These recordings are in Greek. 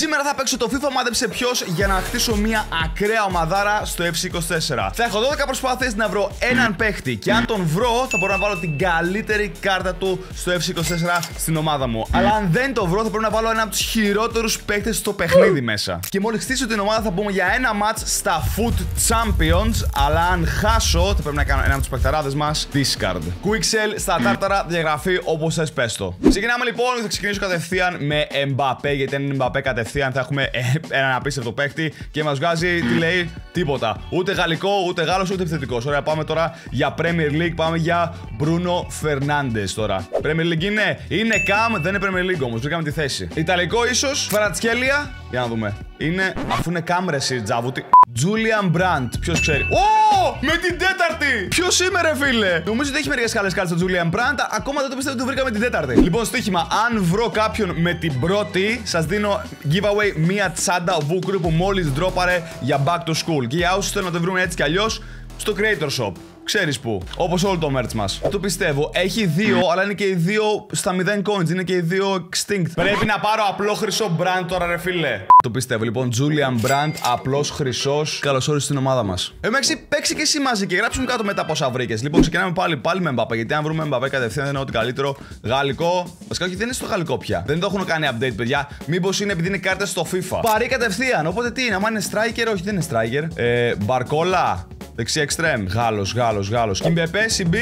Σήμερα θα παίξω το FIFA μάδεψε ποιος για να χτίσω μια ακραία ομαδάρα στο FC24. Θα έχω 12 προσπάθειες να βρω έναν παίχτη και αν τον βρω θα μπορώ να βάλω την καλύτερη κάρτα του στο FC24 στην ομάδα μου. Αλλά αν δεν το βρω θα πρέπει να βάλω ένα από τους χειρότερους παίχτες στο παιχνίδι μέσα. Και μόλις χτίσω την ομάδα θα πούμε για ένα match στα Foot Champions. Αλλά αν χάσω θα πρέπει να κάνω ένα από τους παιχταράδες μας discard. Quicksell στα τάρταρα, διαγραφή όπως θες πες το. Ξεκινάμε λοιπόν, θα ξεκινήσω κατευθείαν με Mbappé. Γιατί αν είναι Mbappé κατευθείαν θα έχουμε έναν απίστευτο παίχτη και μας βγάζει τι λέει, τίποτα. Ούτε γαλλικό, ούτε Γάλλος, ούτε επιθετικός. Ωραία, πάμε τώρα για Premier League. Πάμε για Bruno Fernandes τώρα. Premier League είναι Cam, δεν είναι Premier League όμως. Βρήκαμε τη θέση. Ιταλικό ίσως, Φρατσχέλια. Για να δούμε. Είναι, αφού είναι Cam ρε εσύ, τζαβούτι. Julian Brandt, ποιος ξέρει. Ω! Με την τέταρτη! Ποιος είμαι ρε φίλε! Νομίζω ότι έχει μερικές καλές κάρτες στο Julian Brandt. Ακόμα δεν το πιστεύω ότι το βρήκαμε την τέταρτη. Λοιπόν, στοίχημα. Αν βρω κάποιον με την πρώτη, σας δίνω giveaway μία τσάντα Vukru που μόλις ντρόπαρε για back to school. Και για όσους θέλουν να το βρουν έτσι κι αλλιώς, στο Creator Shop. Ξέρεις που. Όπως όλο το merch μας. Το πιστεύω. Έχει δύο, αλλά είναι και οι δύο στα 0 coins. Είναι και οι δύο extinct. Πρέπει να πάρω απλό χρυσό brand τώρα, ρε φίλε. Το πιστεύω. Λοιπόν, Julian Brandt, απλός χρυσός. Καλώς όρισες στην ομάδα μας. Παίξει και εσύ μαζί και γράψουμε κάτω μετά πόσα βρήκες. Λοιπόν, ξεκινάμε πάλι με Mbappé. Γιατί αν βρούμε Mbappé κατευθείαν δεν είναι ό,τι καλύτερο. Γαλλικό. Βασικά, όχι, δεν είναι στο γαλλικό πια. Δεν το έχουν κάνει update, παιδιά. Μήπως είναι επειδή είναι κάρτες στο FIFA. Παρή κατευθείαν. Οπότε τι είναι, άμα είναι striker, όχι δεν είναι striker. Μπαρκόλα. Δεξί εξτρέμ. Γάλλος. Κιμπεπέ, CB.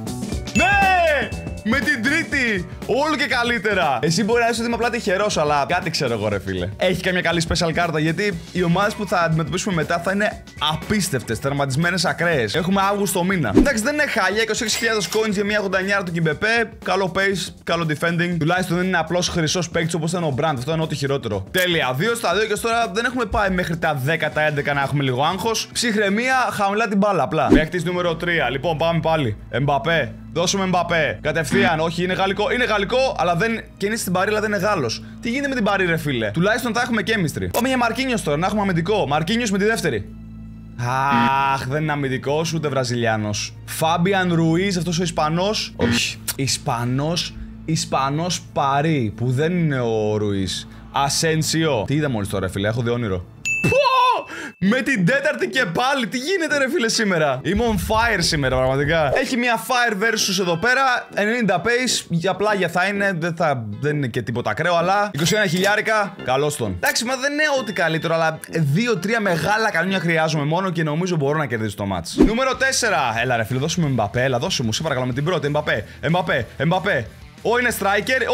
Ναι! Με την τρίτη! Όλο και καλύτερα! Εσύ μπορεί να είσαι ότι είμαι απλά τυχερός, αλλά κάτι ξέρω εγώ, ρε φίλε. Έχει καμιά καλή special κάρτα, γιατί οι ομάδες που θα αντιμετωπίσουμε μετά θα είναι απίστευτες, τερματισμένες ακραίες. Έχουμε Αύγουστο μήνα. Εντάξει, δεν είναι χάλια. 26.000 coins για μια 89 του Κιμπεπέ. Καλό pace, καλό defending. Τουλάχιστον δεν είναι απλός χρυσός παίκτης όπως ήταν ο Brandt. Αυτό είναι ό,τι χειρότερο. Τέλεια. 2 στα 2 και τώρα δεν έχουμε πάει μέχρι τα 10, τα 11 να έχουμε λίγο άγχος. Ψυχραιμία, χαμηλά την μπάλα απλά. Παίκτης νούμερο 3. Λοιπόν, πάμε πάλι. Mbappé. Δώσουμε Mbappé. Κατευθείαν, όχι, είναι γαλλικό, αλλά δεν. Και είναι στην Παρί, αλλά δεν είναι Γάλλος. Τι γίνεται με την Παρί, ρε φίλε. Τουλάχιστον θα έχουμε chemistry. Πάμε για Μαρκίνιος τώρα, να έχουμε αμυντικό. Μαρκίνιος με τη δεύτερη. Αχ, δεν είναι αμυντικός ούτε Βραζιλιάνος. Φάμπιαν Ρουίζ, αυτός ο Ισπανός. Όχι. Ισπανός Παρί, που δεν είναι ο Ρουίζ. Ασένσιο. Τι είδα μόλις τώρα, φίλε, έχω δει όνειρο. Με την τέταρτη και πάλι, τι γίνεται ρε φίλε σήμερα. Είμαι on fire σήμερα πραγματικά. Έχει μια fire versus εδώ πέρα. 90 pace, για πλάγια θα είναι. Δεν είναι και τίποτα ακραίο, αλλά 21 χιλιάρικα, καλώς τον. Εντάξει, μα δεν είναι ό,τι καλύτερο, αλλά 2-3 μεγάλα κανόνια χρειάζομαι μόνο και νομίζω μπορώ να κερδίσω το match. Νούμερο 4. Έλα ρε φίλε, δώσουμε Mbappé, έλα δώσε μου, σε παρακαλώ με την πρώτη. Mbappé. Ω, είναι striker.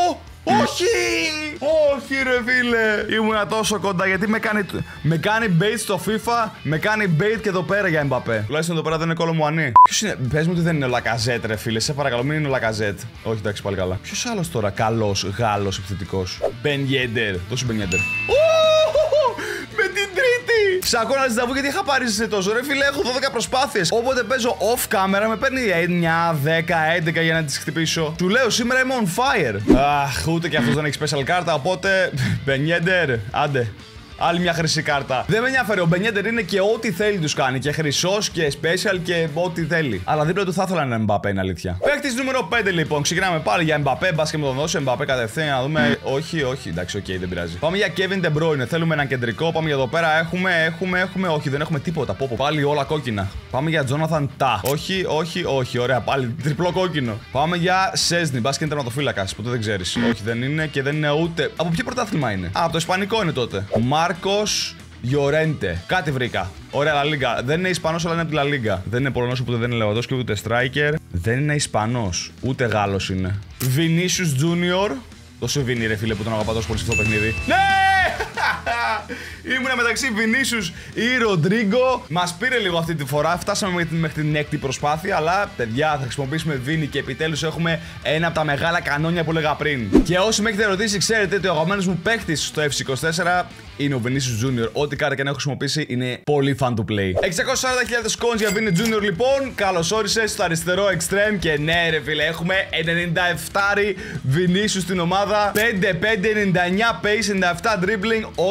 Όχι ρε φίλε. Ήμουνα τόσο κοντά γιατί με κάνει bait στο FIFA. Με κάνει bait και εδώ πέρα για Mbappé. Τουλάχιστον εδώ πέρα δεν είναι Κολομουανί. Ποιος είναι, πες μου ότι δεν είναι ο Λακαζέτ ρε φίλε. Σε παρακαλώ, μην είναι ο Λακαζέτ. Όχι, εντάξει, πάλι καλά. Ποιος άλλος τώρα καλός Γάλλος επιθετικός? Ben Yedder. Δώσε Ben Yedder. Με την τρίτη! Ψακώ να ζηταβού γιατί είχα πάρει σε τόσο ρε φίλε. Έχω 12 προσπάθειες. Όποτε παίζω off camera με παίρνει 9, 10, 11 για να τις χτυπήσω. Του λέω σήμερα είμαι on fire. Αχ, ούτε και αυτός δεν έχει special κάρτα. Οπότε Ben Yedder, άντε. Άλλη μια χρυσή κάρτα. Δεν με ενδιαφέρει. Ο Μπενιέντερ είναι και ό,τι θέλει τους κάνει. Και χρυσός και special και ό,τι θέλει. Αλλά δίπλα του θα ήθελα να είναι Mbappé, είναι αλήθεια. Παίκτης νούμερο 5 λοιπόν. Ξεκινάμε πάλι για Mbappé. Μπας και με τον δώσω. Mbappé κατευθείαν να δούμε. Όχι. Εντάξει, οκ, δεν πειράζει. Πάμε για Kevin De Bruyne. Θέλουμε έναν κεντρικό. Πάμε για εδώ πέρα. Έχουμε. Όχι, δεν έχουμε τίποτα. Πάλι όλα κόκκινα. Πάμε για Jonathan Ta. Όχι. Ωραία, πάλι τριπλό κόκκινο. Πάμε για Σέσνη. Μπας και είναι τερματοφύλακας. Ποτέ δεν ξέρεις. Όχι, δεν είναι και δεν είναι ούτε. Από ποιο πρωτάθλημα είναι? Από το Ισπανικό είναι τότε. Μάρκος Llorente. Κάτι βρήκα. Ωραία, La Liga. Δεν είναι Ισπανός, αλλά είναι από τη La Liga. Δεν είναι Πολωνός, οπότε δεν είναι Λεβαδός και ούτε striker. Δεν είναι Ισπανός. Ούτε Γάλλος είναι. Vinicius Junior. Δώσε Βίνι, ρε φίλε, που τον αγαπά τόσο πολύ σε αυτό το παιχνίδι. Ναι! Ήμουνα μεταξύ Vinicius ή Ροντρίγκο. Μας πήρε λίγο αυτή τη φορά. Φτάσαμε μέχρι την έκτη προσπάθεια. Αλλά παιδιά, θα χρησιμοποιήσουμε Βίνι και επιτέλους έχουμε ένα από τα μεγάλα κανόνια που έλεγα πριν. Και όσοι με έχετε ρωτήσει, ξέρετε ότι ο αγαπημένος μου παίκτης στο FC24 είναι ο Vinicius Junior. Ό,τι κάρτα και να έχω χρησιμοποιήσει είναι πολύ fun to play. 640.000 coins για Vini Junior λοιπόν. Καλώς όρισες στο αριστερό extreme. Και ναι, ρε φίλε, έχουμε 97 Vinicius στην ομάδα. 5-5-99 pace, 97 dribbling. Ό,τι καλύτερο.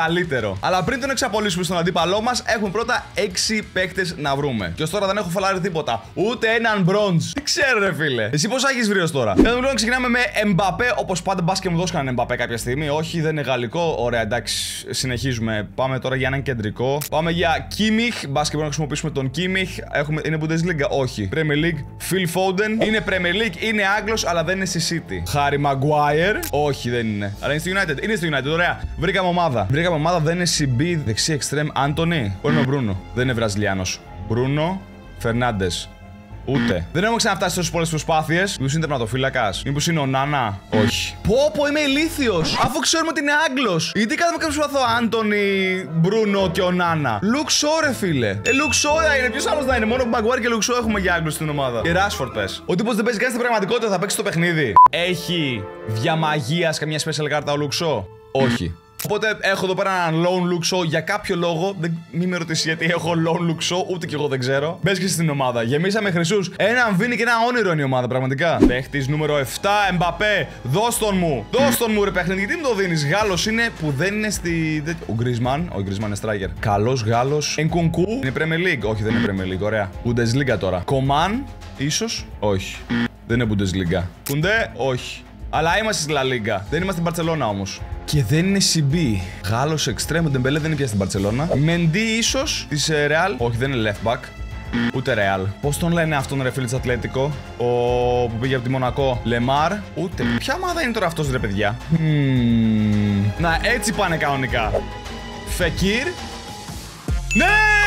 καλύτερο. Αλλά πριν τον εξαπολύσουμε στον αντίπαλό μας, έχουμε πρώτα 6 παίκτες να βρούμε. Και ως τώρα δεν έχω φαλάρει τίποτα. Ούτε έναν bronze. Τι ξέρω, ρε φίλε. Εσύ πώς έχεις βρει ως τώρα? Λοιπόν, ξεκινάμε με Mbappé. Όπως πάντα, μπας και μου δώσκαν Mbappé κάποια στιγμή. Όχι, δεν είναι γαλλικό. Ωραία, εντάξει, συνεχίζουμε. Πάμε τώρα για έναν κεντρικό. Πάμε για Kimmich. Μπας και μπορούμε να χρησιμοποιήσουμε τον Kimmich. Είναι Bundesliga? Όχι. Premier League. Phil Foden. Είναι Premier League, είναι Άγγλος, αλλά δεν είναι στη City. Harry Maguire. Όχι, δεν είναι. Αλλά είναι στο United. Είναι στο United, ωραία. Βρήκαμε ομάδα. Δεν είναι CB, δεξί extreme. Anthony. Μπορεί να Bruno. Δεν είναι Βραζιλιάνος. Bruno Fernandes. Ούτε. Δεν έχουμε ξαναφτάσει τόσες πολλές προσπάθειες. Μήπως είναι τερματοφύλακας? Μήπως είναι ο Νάνα? Όχι. Πω, είμαι ηλίθιος. Αφού ξέρουμε ότι είναι Άγγλος. Γιατί κάνουμε και προσπαθώ Άντονι, Μπρούνο και ο Νάνα? Λουξό, ρε φίλε. Λουξό είναι. Ποιος άλλος να είναι? Μόνο Μπαγκουάρ και Λουξό έχουμε για Άγγλους στην ομάδα. Και Ράσφορντ πες. Ο τύπος δεν παίζει καν στην πραγματικότητα, θα παίξει το παιχνίδι. Έχει διαμαγείας καμιά special κάρτα ο Λουξό? Όχι. Οπότε έχω εδώ πέρα έναν lone Luxo για κάποιο λόγο. Μην με ρωτήσει γιατί έχω lone Luxo, ούτε κι εγώ δεν ξέρω. Μπες και στην ομάδα. Γεμίσαμε χρυσούς. Έναν βίνι και ένα όνειρο είναι η ομάδα, πραγματικά. Παίχτης νούμερο 7, Mbappé. Δώσ' τον μου. Δώσ' τον μου, ρε παιχνίδι. Γιατί μου το δίνεις? Γάλλος είναι που δεν είναι στη. Ο Griezmann. Ο Griezmann είναι striker. Καλός Γάλλος. Nkunku. Είναι Premier League? Όχι, δεν είναι Premier League. Ωραία. Bundesliga τώρα. Coman. Ίσως. Όχι. Δεν είναι Bundesliga. Κουντέ. Όχι. Αλλά είμαστε στη La Liga. Δεν είμαστε στην Μπαρτσελώνα όμως. Και δεν είναι CB. Γάλλος εξτρέμ, ο Ντεμπελέ δεν είναι πια στην Μπαρτσελώνα. Μεντί ίσως της Real. Όχι, δεν είναι left back. Ούτε Real. Πώς τον λένε αυτόν, ρε φίλε, της Ατλέτικο? Ο που πήγε από τη Μονακό. Λεμάρ. Ούτε. Ποια ομάδα είναι τώρα αυτός, ρε παιδιά? Να, έτσι πάνε κανονικά. Φεκίρ. Ναι!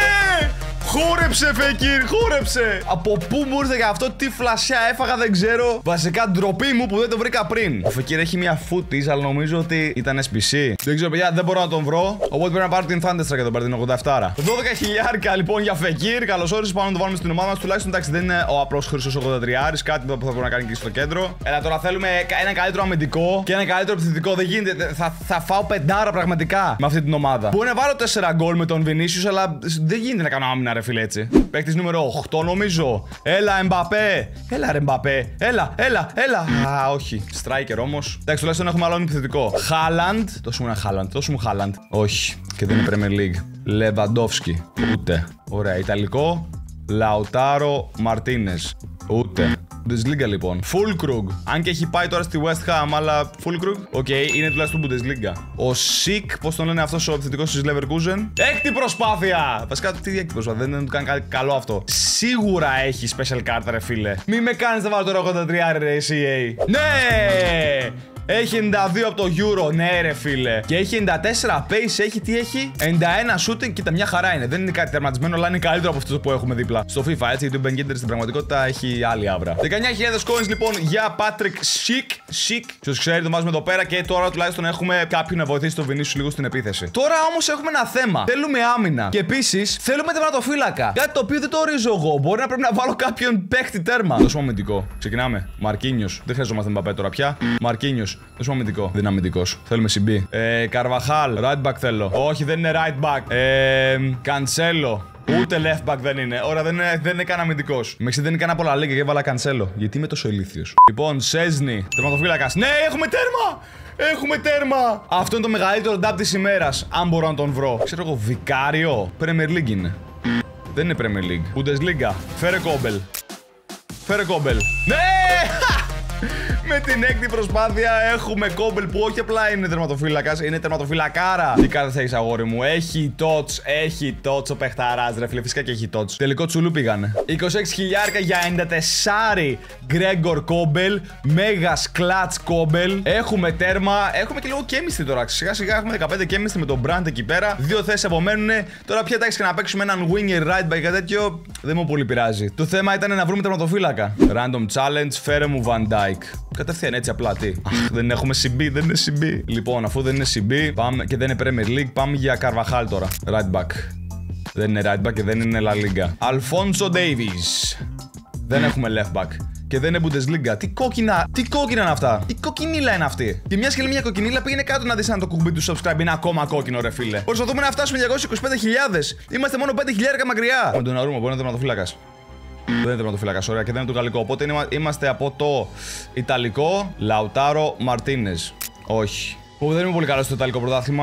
Χόρεψε, Φεκίρ, χόρεψε! Από πού μου ήρθε και αυτό, τι φλασιά έφαγα, δεν ξέρω. Βασικά ντροπή μου που δεν το βρήκα πριν. Ο Φεκίρ έχει μια footage, αλλά νομίζω ότι ήταν SPC. Δεν ξέρω, παιδιά, δεν μπορώ να τον βρω. Οπότε πρέπει να πάρω την Thunderstruck και τον πάρω την 87. 12.000 λοιπόν για Φεκίρ. Καλώς όρισες, πάμε να το βάλουμε στην ομάδα μας. Τουλάχιστον εντάξει, δεν είναι ο απλός χρυσός 83. Κάτι που θα μπορούμε να κάνει και στο κέντρο. Έλα τώρα, θέλουμε ένα καλύτερο αμυντικό και ένα καλύτερο επιθετικό. Δεν γίνεται. Θα φάω πεντάρα πραγματικά με αυτή την ομάδα. Μπορεί να βάλω 4 γκολ με τον Vinicius, αλλά δεν γίνεται να κάνω άμυνα, ρε φίλε, έτσι. Παίκτης νούμερο 8, νομίζω. Έλα, Mbappé. Έλα, ρε Mbappé. Έλα. Α, όχι. Striker όμως. Εντάξει, τουλάχιστον έχουμε άλλο επιθετικό. Haaland. Δώσου μου Haaland. Όχι. Και δεν είναι Premier League. Lewandowski. Ούτε. Ωραία. Ιταλικό. Lautaro Martinez. Ούτε. Bundesliga λοιπόν. Fulkrug. Αν και έχει πάει τώρα στη West Ham, αλλά Fulkrug. Οκ, είναι τουλάχιστον Bundesliga. Ο Σικ, πώς τον λένε αυτός ο επιθετικός της Leverkusen? Έκτη προσπάθεια! Βασικά, τι έκτη προσπάθεια, δεν του κάνει κάτι καλό αυτό. Σίγουρα έχει special card, ρε φίλε. Μη με κάνεις να βάλω τώρα 83, ρε CA. Ναι! Έχει 92 από το Euro, ναι ρε φίλε. Και έχει 94 pace, έχει τι έχει? 91 shooting, κοίτα μια χαρά είναι. Δεν είναι κάτι τερματισμένο, αλλά είναι καλύτερο από αυτό που έχουμε δίπλα στο FIFA, έτσι. Γιατί ο Ben Yedder στην πραγματικότητα έχει άλλη άβρα. 19.000 coins λοιπόν για Patrick Schick. Ποιος ξέρει, το βάζουμε εδώ πέρα και τώρα τουλάχιστον έχουμε κάποιον να βοηθήσει τον Vinicius λίγο στην επίθεση. Τώρα όμως έχουμε ένα θέμα. Θέλουμε άμυνα. Και επίσης θέλουμε τερματοφύλακα. Κάτι το οποίο δεν το ορίζω εγώ. Μπορεί να πρέπει να βάλω κάποιον παίχτη τέρμα. Τόσο αμυντικό. Ξεκινάμε. Μαρκίνιος. Δεν χρειαζόμαστε Mbappé τώρα πια. Μαρκίνιος. Τόσο αμυντικό. Δεν είναι αμυντικός. Θέλουμε CB. Καρβαχάλ. Right back θέλω. Όχι, δεν είναι right back. Κανσέλο. Ούτε left back δεν είναι. Ωραία, δεν είναι καν αμυντικός. Μέχρι δεν είναι καν πολλά λίγα και έβαλα Κανσέλο. Γιατί είμαι τόσο ηλίθιος? Λοιπόν, Σέσνη. Τερματοφύλακας. Ναι, έχουμε τέρμα! Έχουμε τέρμα! Αυτό είναι το μεγαλύτερο ντάπ της ημέρας. Αν μπορώ να τον βρω. Ξέρω εγώ, Βικάριο. Premier League είναι. Δεν είναι Premier League. Bundesliga. Φέρε κόμπελ. Ναι! Με την έκτη προσπάθεια έχουμε κόμπελ που όχι απλά είναι τερματοφύλακας, είναι τερματοφύλακάρα. Τι κάρτα έχεις, αγόρι μου? Έχει touch ο παιχταράς, ρε φίλε. Φυσικά και έχει touch. Τελικό τσουλού πήγανε. 26.000 για 94 Γκρέγκορ κόμπελ. Μέγας κλατς κόμπελ. Έχουμε τέρμα. Έχουμε και λίγο chemistry τώρα. Σιγά σιγά έχουμε 15 chemistry με τον Brand εκεί πέρα. 2 θέσεις απομένουν. Τώρα πια εντάξει και να παίξουμε έναν winger right back και τέτοιο. Δεν μου πολύ πειράζει. Το θέμα ήταν να βρούμε τερματοφύλακα. Random challenge, φέρε μου Van Dijk. Κατευθείαν έτσι απλά, τι. Αχ, δεν έχουμε CB, δεν είναι CB. Λοιπόν, αφού δεν είναι CB πάμε, και δεν είναι Premier League, πάμε για Καρβαχάλ τώρα. Right back. Δεν είναι right back και δεν είναι La Liga. Alphonso Davies. Δεν έχουμε left back. Και δεν είναι Bundesliga. Τι κόκκινα είναι αυτά. Τι κοκκινίλα είναι αυτή. Και μια και λέει μια κοκκινίλα, πήγαινε κάτω να δεις αν το κουμπί του subscribe είναι ακόμα κόκκινο, ρε φίλε. Προσπαθούμε να φτάσουμε 225.000. Είμαστε μόνο 5.000 μακριά. Με τον Αρούμα, μπορεί να είναι τερματοφύλακας. Δεν είναι τερματοφύλακας, ωραία, και δεν είναι το γαλλικό. Οπότε είμαστε από το Ιταλικό. Lautaro Martinez. Όχι. Δεν είμαι πολύ καλό στο Ιταλικό πρωτάθλημα.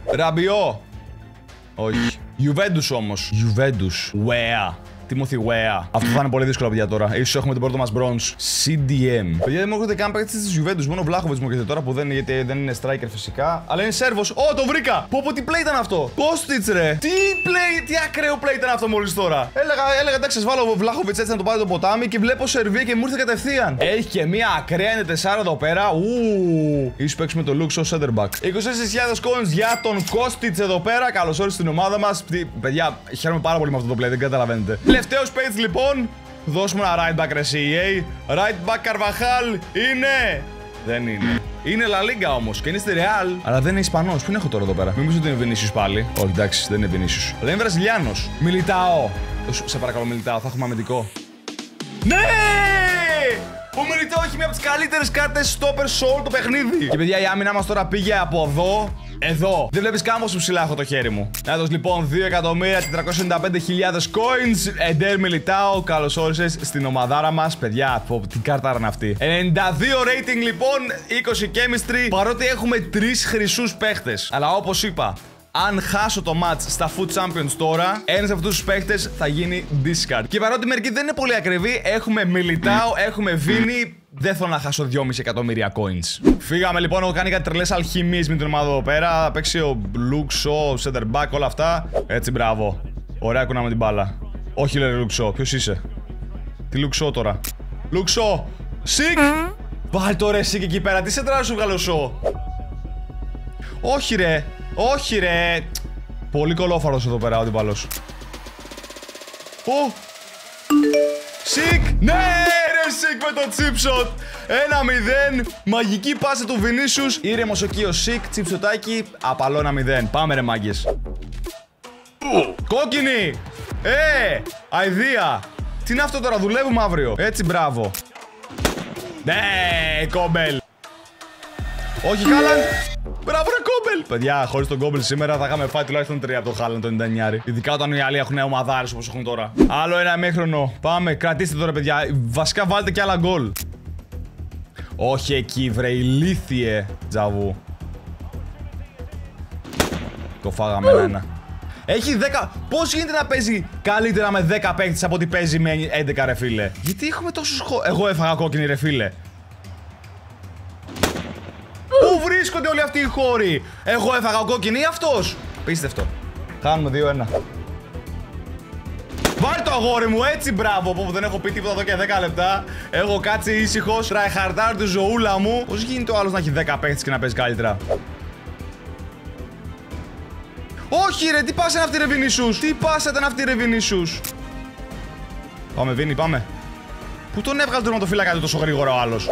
Ραμπιό. Όχι. Juventus όμως. Juventus. Wea. Timothy Weah. Αυτό θα είναι πολύ δύσκολο, παιδιά, τώρα. Ίσως έχουμε τον πρώτο μας bronze. CDM. Παιδιά, δεν μου έρχονται καν παίκτες της Juventus. Μόνο ο Βλάχοβιτς μου έρχεται τώρα που δεν, γιατί δεν είναι striker φυσικά. Αλλά είναι Σέρβος. Ω, το βρήκα! Πω, τι play ήταν αυτό! Κόστιτς, ρε! Τι ακραίο play ήταν αυτό μόλις τώρα! Έλεγα εντάξει, βάλω ο Βλάχοβιτς έτσι να το πάρει το ποτάμι και βλέπω Σερβία και μου ήρθε κατευθείαν. Έχει και μία ακραία 94 εδώ πέρα. Ίσως παίξουμε το Luke Shaw center back. 24.000 coins για τον Κόστιτς εδώ πέρα. Καλώς όρισες στην ομάδα μας. Παιδιά, χαίρομαι πάρα πολύ με αυτό το play, δεν καταλαβαίνετε. Τελευταίος page λοιπόν. Δώσουμε ένα right back, ρε CEA. Right back Καρβαχάλ είναι. Δεν είναι. Είναι La Liga όμως και είναι στη Real. Αλλά δεν είναι Ισπανός. Ποιον έχω τώρα εδώ πέρα? Μην νομίζω ότι είναι Vinicius πάλι. Όχι, εντάξει, δεν είναι Vinicius. Αλλά είναι Βραζιλιάνος. Μιλιτάο. Σε παρακαλώ, Μιλιτάο, θα έχουμε αμυντικό. Ναι! Ο Μιλιτάο έχει μία από τις καλύτερες κάρτες stopper σε όλο το παιχνίδι. Και παιδιά, η άμυνα μας τώρα πήγε από εδώ. Εδώ. Δεν βλέπεις καν πόσο ψηλά έχω το χέρι μου. Έδωσε λοιπόν 2.495.000 coins. Εντέρ Μιλιτάο, καλώς όρισες στην ομαδάρα μας. Παιδιά, τι κάρτα είναι αυτή. 92 rating λοιπόν, 20 chemistry. Παρότι έχουμε 3 χρυσούς παίχτες. Αλλά όπως είπα, αν χάσω το match στα Foot Champions τώρα, ένας από αυτούς τους παίχτες θα γίνει discard. Και παρότι μερικοί δεν είναι πολύ ακριβή, έχουμε Μιλιτάο, έχουμε Βίνι. Δεν θέλω να χάσω 2,5 εκατομμύρια coins. Φύγαμε λοιπόν, έχω κάνει κάτι τρελές αλχημίες με την ομάδα εδώ πέρα. Θα παίξει ο Luke Shaw, center back, όλα αυτά. Έτσι, μπράβο. Ωραία, κουνάμε την μπάλα. Όχι, λέει Luke Shaw, ποιος είσαι? Τι Luke Shaw τώρα? Luke Shaw, sick! Βάλ το ρε sick εκεί πέρα, τι σέντρα σου βγάλε ο Shaw? Όχι ρε, όχι ρε. Πολύ κολόφαρος εδώ πέρα ο αντιπάλος. Ω! Sick! Ναι! Sick με το chip shot. 1-0. Μαγική πάσα του Vinicius. Ήρεμος εκεί ο Sick. Τσιψοτάκι. Απαλό 1-0. Πάμε ρε μάγκες. Κόκκινη. Αηδία. Τι είναι αυτό τώρα, δουλεύουμε αύριο. Έτσι, μπράβο. Ναι, Κόμπελ. Όχι, Χάλαντ. Μπράβο ρε Κόμπελ. Παιδιά, χωρίς τον Κόμπελ σήμερα θα είχαμε φάει τουλάχιστον 3 από το Χάλαντ το 99. Ειδικά όταν οι άλλοι έχουν ομαδάρες όπως έχουν τώρα. Άλλο ένα ημίχρονο. Πάμε, κρατήστε τώρα, παιδιά. Βασικά βάλτε και άλλα γκολ. Όχι εκεί, βρε ηλίθιε. Τζαβού. Το φάγαμε ένα. Έχει 10. Πώς γίνεται να παίζει καλύτερα με 10 παίκτες από ότι παίζει με 11, ρε φίλε? Γιατί έχουμε τόσους Εγώ έφαγα κόκκινη, ρε φίλε. Πού βρίσκονται όλοι αυτοί οι χώροι? Εγώ έφαγα κόκκινη ή αυτός? Πίστευτο. Χάνουμε 2-1. Βάλ το αγόρι μου, έτσι, μπράβο. Που δεν έχω πει τίποτα εδώ και 10 λεπτά. Έχω κάτσει ήσυχος, τράιχαρτάρ τη ζωούλα μου. Πώς γίνεται ο άλλος να έχει 10 παίκτες και να παίζει καλύτερα? Όχι ρε, τι πάσα είναι αυτή ρε Vinicius? Τι πάσα ήταν αυτή ρε Vinicius? Πάμε Βίνι, πάμε. Πού τον έβγαλε το τερματοφύλακα τόσο γρήγορα ο άλλος?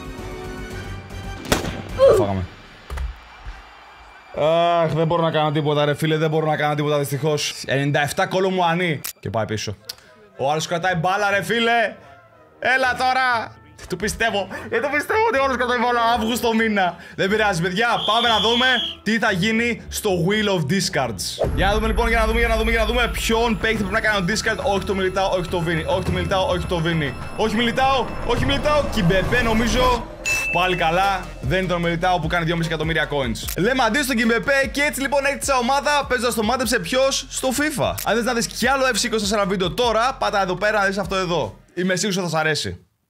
Φάγαμε. Αχ, δεν μπορώ να κάνω τίποτα ρε φίλε, δεν μπορώ να κάνω τίποτα δυστυχώς. 97 Κολομουανί. Και πάει πίσω. Ο άλλος κρατάει μπάλα ρε φίλε. Έλα τώρα. Του πιστεύω. Το πιστεύω ότι όλος κρατάει μπάλα Αύγουστο μήνα. Δεν πειράζει παιδιά, πάμε να δούμε τι θα γίνει στο Wheel of Discards. Για να δούμε λοιπόν, για να δούμε ποιον παίκτη πρέπει να κάνω discard. Όχι το Μιλιτάο, όχι το Βίνι. Όχι το Μιλιτάο, όχι το Βίνι. Όχι Μιλιτάο, όχι Μιλιτάο. Kimpembe νομίζω. Πάλι καλά, δεν είναι το Μιλιτάο που κάνει 2,5 εκατομμύρια coins. Λέμε αντίο στον Kimpembe και έτσι λοιπόν έκτισα ομάδα παίζοντας το μάτεψε ποιος στο FIFA. Αν θες να δεις κι άλλο FC24 βίντεο τώρα, πάτα εδώ πέρα να δεις αυτό εδώ. Είμαι σίγουρος ότι θα σας αρέσει.